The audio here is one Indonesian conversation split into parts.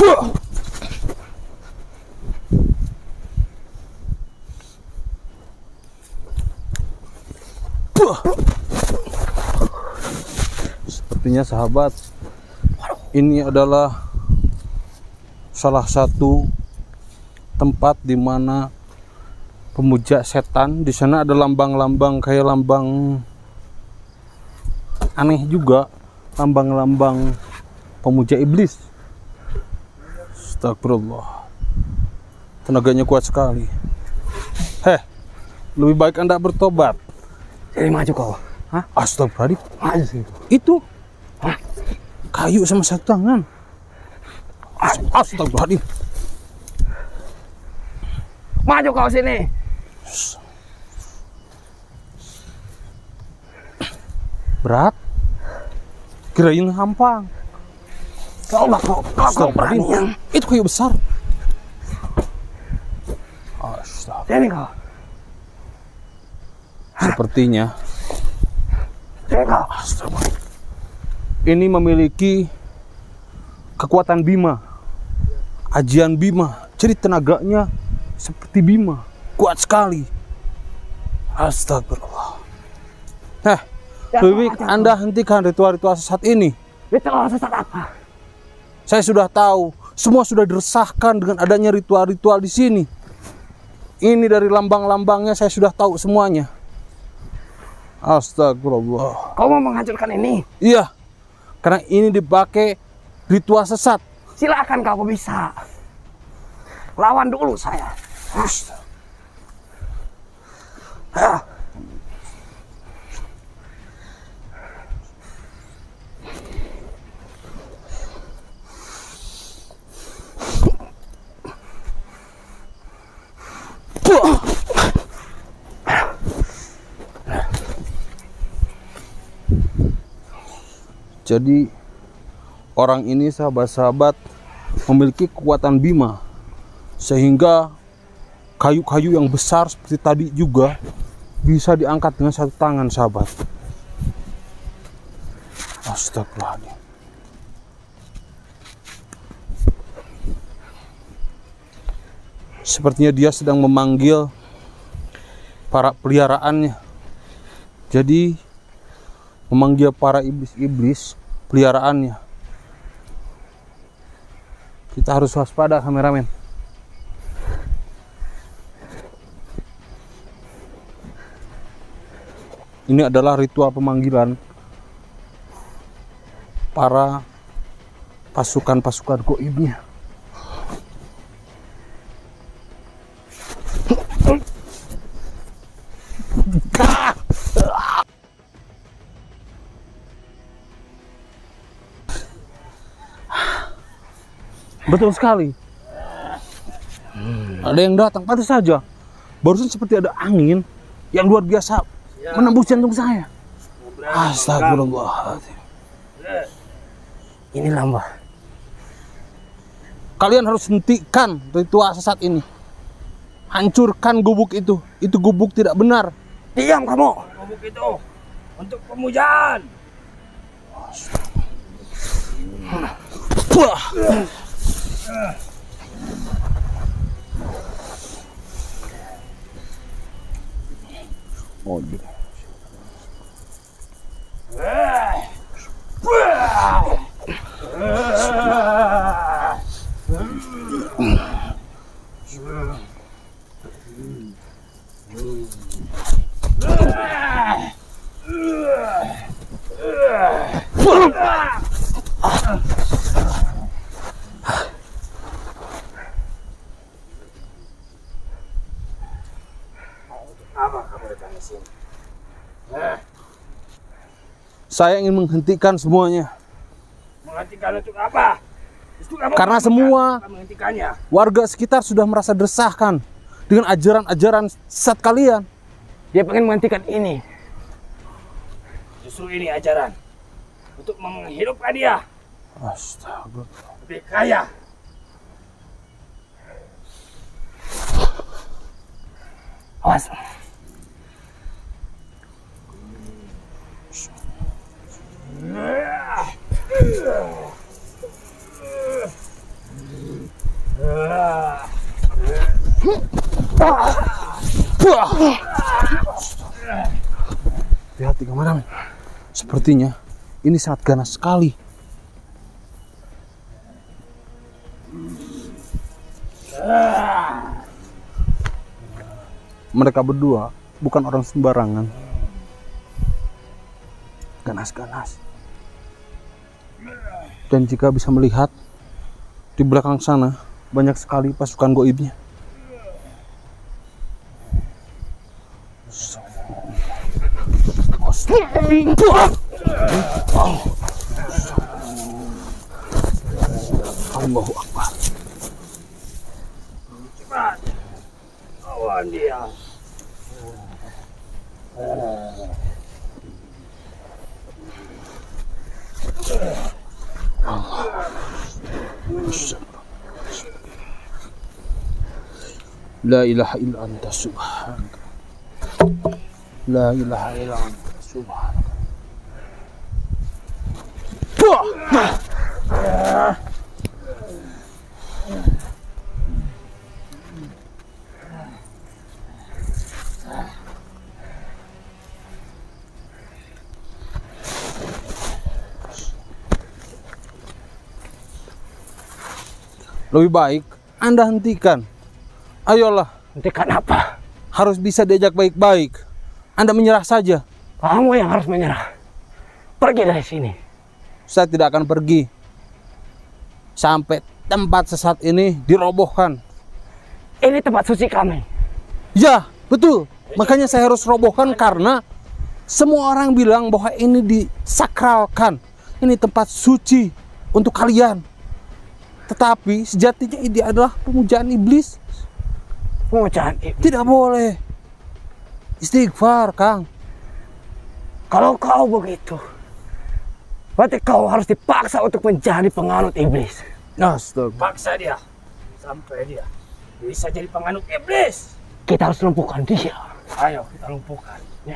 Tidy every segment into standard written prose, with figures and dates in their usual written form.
Sepertinya sahabat, ini adalah salah satu tempat di mana pemuja setan. Di sana ada lambang-lambang kayak lambang aneh juga, lambang-lambang pemuja iblis. Astagfirullah. Tenaganya kuat sekali. Lebih baik Anda bertobat. Jadi maju kau. Hah? Astagfirullahaladzim. Maju sih. Itu Hah? kayu sama satu tangan. Astagfirullahaladzim. Maju kau sini. Berat. Kirain hampang. Kau berani. Itu kayu besar. Astagfirullah. Sini kau. Sepertinya Sini kau. ini memiliki kekuatan Bima, ajian Bima. Jadi tenaganya seperti Bima, kuat sekali. Astagfirullah. Lebih baik Anda hentikan ritual-ritual sesat ini. Ritual sesat apa? Saya sudah tahu, semua sudah diresahkan dengan adanya ritual-ritual di sini. Ini dari lambang-lambangnya saya sudah tahu semuanya. Astagfirullah. Kau mau menghancurkan ini? Iya, karena ini dipakai ritual sesat. Silakan kau bisa. Lawan dulu saya. Jadi orang ini sahabat-sahabat memiliki kekuatan Bima, sehingga kayu-kayu yang besar seperti tadi juga bisa diangkat dengan satu tangan, sahabat. Astagfirullahaladzim. Sepertinya dia sedang memanggil para peliharaannya. Jadi memanggil para iblis-iblis peliharaannya. Kita harus waspada, kameramen. Ini adalah ritual pemanggilan para pasukan-pasukan goibnya. Betul sekali. Ada yang datang, pantas saja. Barusan seperti ada angin yang luar biasa menembus jantung saya. Astagfirullahaladzim. Ini lambah. Kalian harus hentikan ritual sesat ini. Hancurkan gubuk itu. Itu gubuk tidak benar. Diam kamu. Gubuk itu untuk pemujaan. Oh, gitu. Apa kamu datang ke sini? Saya ingin menghentikan semuanya. Menghentikan untuk apa? Itu kamu Karena semua menghentikannya. warga sekitar sudah merasa diresahkan dengan ajaran-ajaran sesat kalian. Dia pengen menghentikan ini. Justru ini ajaran untuk menghidupkan dia Astaga. lebih kaya. Awas. Hati-hati kameramen. Sepertinya ini sangat ganas sekali. Mereka berdua bukan orang sembarangan. Ganas-ganas. Dan jika bisa melihat di belakang sana banyak sekali pasukan goibnya. Allahu Akbar. Cepat. Lawan dia. La ilaha illa anta subhanaka. La ilaha illa anta subhanaka. Lebih baik Anda hentikan. Ayolah. Hentikan apa? Harus bisa diajak baik-baik. Anda menyerah saja. Kamu yang harus menyerah. Pergi dari sini. Saya tidak akan pergi sampai tempat sesat ini dirobohkan. Ini tempat suci kami. Ya, betul. Makanya saya harus robohkan karena semua orang bilang bahwa ini disakralkan. Ini tempat suci untuk kalian. Tetapi sejatinya ini adalah pemujaan iblis. Pemujaan iblis? Tidak boleh. Istighfar, Kang. Kalau kau begitu, berarti kau harus dipaksa untuk menjadi penganut iblis. Astaga. Paksa dia. Sampai dia bisa jadi penganut iblis. Kita harus lumpuhkan dia. Ayo kita lumpuhkan. Ya.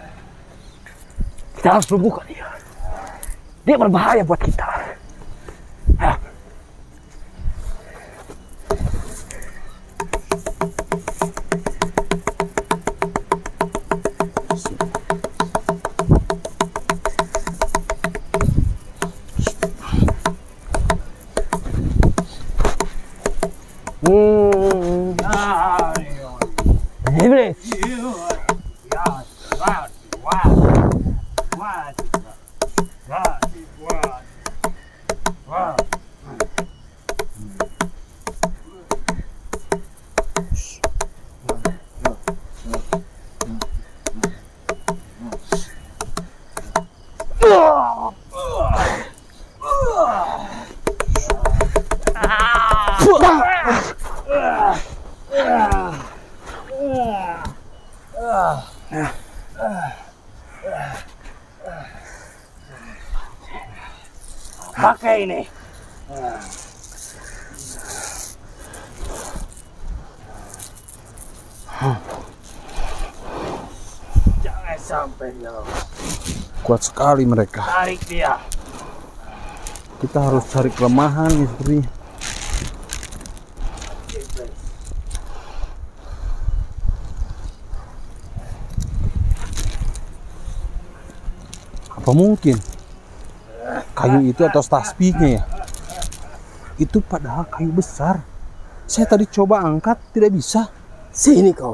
Kita harus lumpuhkan dia. Dia berbahaya buat kita. Ya. Iblis. Pakai ini. Jangan sampai dia. Kuat sekali mereka. Tarik dia. Kita harus cari kelemahan ya sepertinya. Apa mungkin kayu itu atau tasbihnya ya? Itu padahal kayu besar. Saya tadi coba angkat tidak bisa. Sini kau.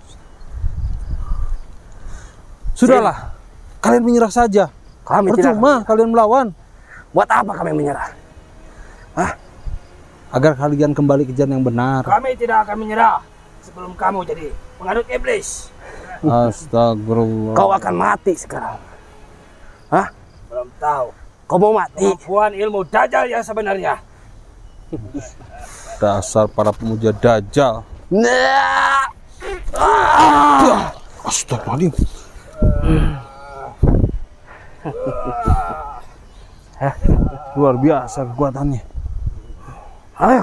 Sudahlah, kalian menyerah saja. Kami Percuma kalian melawan. Buat apa kami menyerah? Hah? Agar kalian kembali ke jalan yang benar. Kami tidak akan menyerah sebelum kamu jadi penganut iblis. Astagfirullah. Kau akan mati sekarang. Hah? Belum tahu. Kau mau mati? Kemampuan ilmu Dajjal yang sebenarnya. Dasar para pemuja Dajjal. Nah. Astagfirullahaladzim. Luar biasa kekuatannya. Ayo.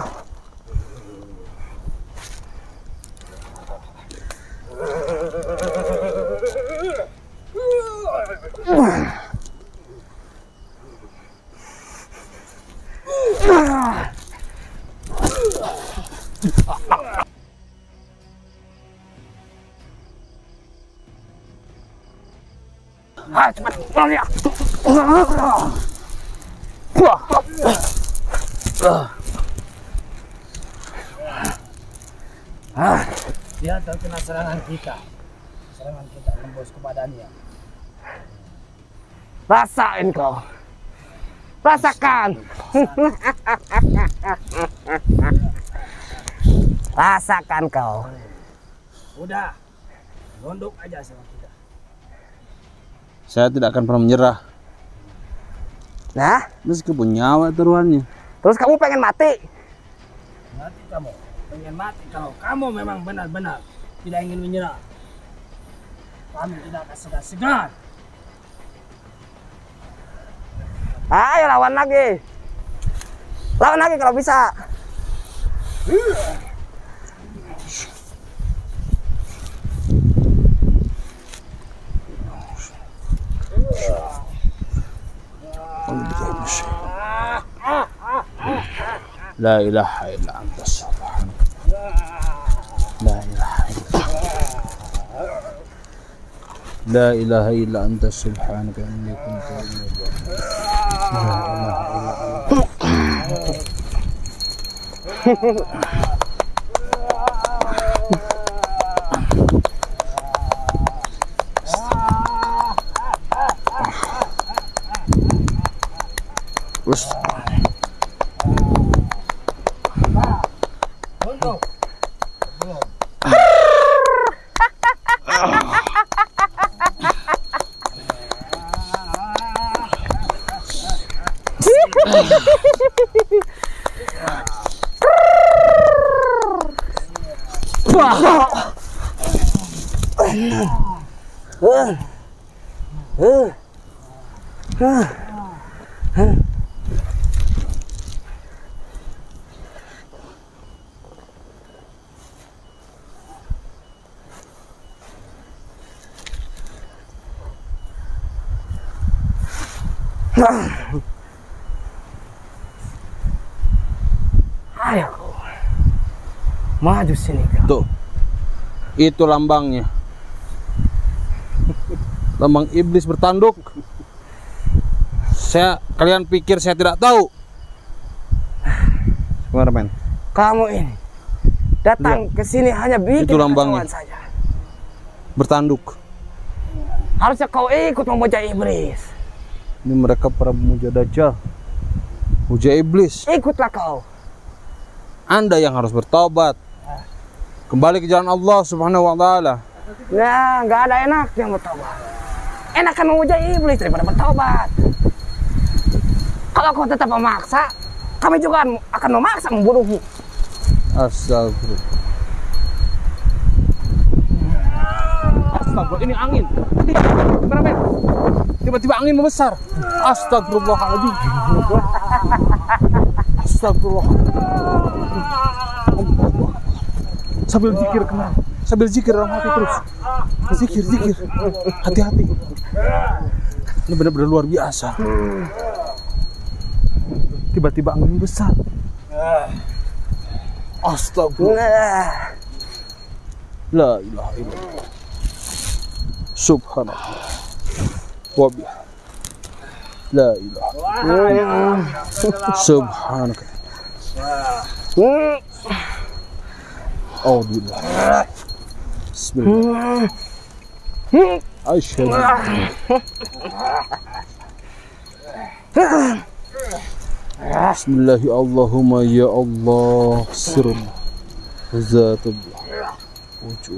Ah, cepat. Ya. Dia terkena serangan kita. Serangan kita tembus kepadanya. Rasain kau. Rasakan. Rasakan kau. Udah, nunduk aja sama kita. Saya tidak akan pernah menyerah. Nah, Meskipun nyawa taruhannya. terus kamu pengen mati? Mati kamu, pengen mati kalau kamu memang benar-benar tidak ingin menyerah. Kami tidak akan segan-segan. Ayo lawan lagi. Lawan lagi kalau bisa. La ilaha illa anta subhanaka. La ilaha illa La ilaha illa anta subhanaka inni kuntu minadh dhalimin. La ilaha illa anta. Nunduk. Ayo. Maju sini kau. Tuh. Itu lambangnya. Lambang iblis bertanduk. Kalian pikir saya tidak tahu? Kameramen. Kamu ini datang ke sini hanya bikin Itu lambangnya. kekacauan saja. Bertanduk. Harusnya kau ikut memuja iblis. Ini mereka para pemuja Dajjal. Puja iblis. Ikutlah kau. Anda yang harus bertobat. Kembali ke jalan Allah Subhanahu wa taala. Nah, nggak ada enak yang bertobat. Enakan memuja iblis daripada bertobat. Kalau kau tetap memaksa, kami juga akan memaksa membunuhmu. Astagfirullah. Astagfirullah, ini angin. Kameramen. Tiba-tiba angin membesar. Astagfirullahaladzim. Astagfirullah. Sambil zikir kenal. Sambil zikir dalam hati terus. Zikir. Hati-hati. Ini benar-benar luar biasa. Tiba-tiba angin besar. Astagfirullah. La ilaha illallah. Subhanallah. Wa bihamdihi. La ilaha illallah. Subhanaka. Alhamdulillah. Bismillah. Asyhadu. Bismillahi Allahumma ya Allah sirr zatullah wujud.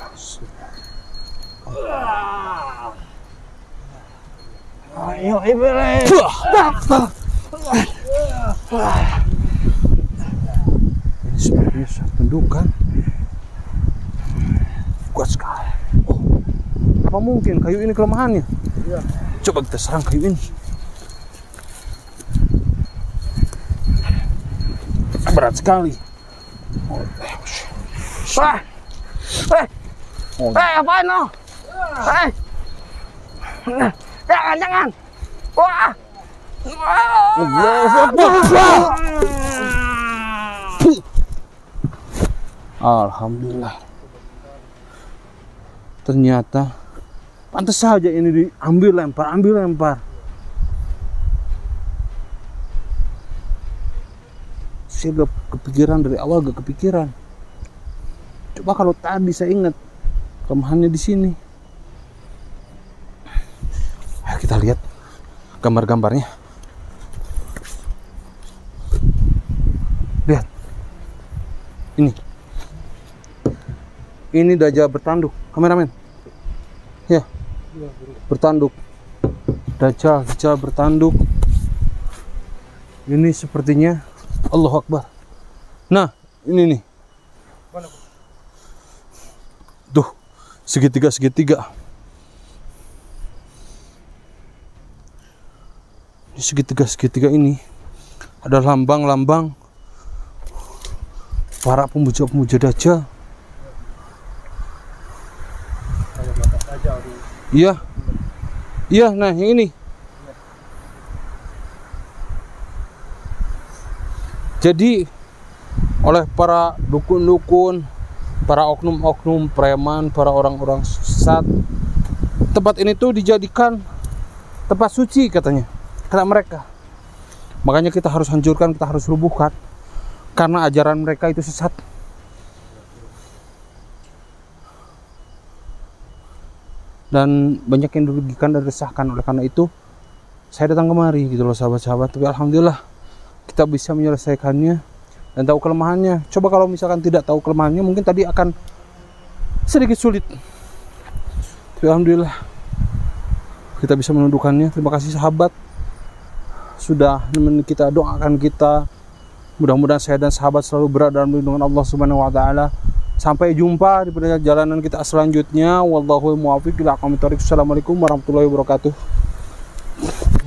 Ayo iblis. Ini sebenarnya saya tunjukkan kuat sekali. Oh, apa mungkin kayu ini kelemahannya? Iya. Coba kita serang kayu ini. Berat sekali. Apaan lo? Jangan. Wah. Alhamdulillah. Ternyata Pantas saja ini diambil lempar, ambil lempar. Saya gak kepikiran dari awal, gak kepikiran. Coba kalau tadi saya ingat kelemahannya di sini. Ayo kita lihat gambar-gambarnya. Lihat. Ini Dajjal bertanduk, kameramen. Ya. Bertanduk. Dajjal bertanduk. Ini sepertinya Allahu Akbar. Nah, ini nih. Tuh, segitiga. Di segitiga ini ada lambang-lambang para pemuja-pemuja Dajjal. Iya, nah yang ini. Jadi oleh para dukun-dukun, para oknum-oknum preman, para orang-orang sesat, tempat ini tuh dijadikan tempat suci katanya, kata mereka. Makanya kita harus hancurkan, kita harus rubuhkan, karena ajaran mereka itu sesat. Dan banyak yang dirugikan dan resahkan. Oleh karena itu saya datang kemari gitu loh sahabat-sahabat. Tapi alhamdulillah kita bisa menyelesaikannya dan tahu kelemahannya. Coba kalau misalkan tidak tahu kelemahannya, mungkin tadi akan sedikit sulit. Tapi alhamdulillah kita bisa menundukkannya. Terima kasih sahabat sudah nemenin kita, doakan kita. Mudah-mudahan saya dan sahabat selalu berada dalam lindungan Allah Subhanahu wa taala. Sampai jumpa di perjalanan kita selanjutnya. Wallahu muwaffiq ila aqwamit thoriq. Assalamualaikum warahmatullahi wabarakatuh.